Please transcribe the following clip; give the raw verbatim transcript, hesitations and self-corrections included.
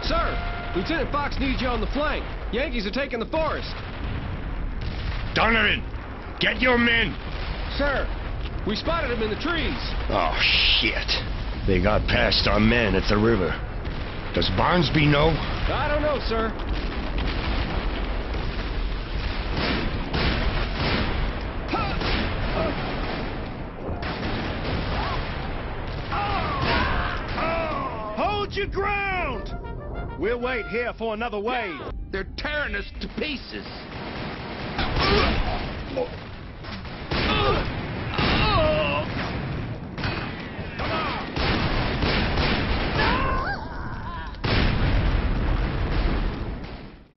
Sir, Lieutenant Fox needs you on the flank. Yankees are taking the forest. Donovan, get your men. Sir, we spotted them in the trees. Oh, shit. They got past our men at the river. Does Barnsby know? I don't know, sir. Hold your ground! We'll wait here for another wave. They're tearing us to pieces.